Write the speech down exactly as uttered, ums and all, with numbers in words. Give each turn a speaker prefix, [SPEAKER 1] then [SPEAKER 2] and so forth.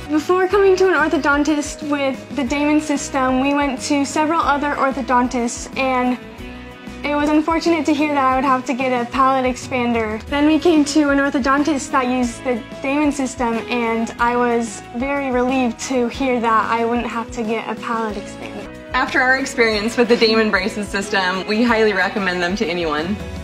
[SPEAKER 1] Before coming to an orthodontist with the Damon System, we went to several other orthodontists, and it was unfortunate to hear that I would have to get a palate expander. Then we came to an orthodontist that used the Damon System, and I was very relieved to hear that I wouldn't have to get a palate expander.
[SPEAKER 2] After our experience with the Damon Braces system, we highly recommend them to anyone.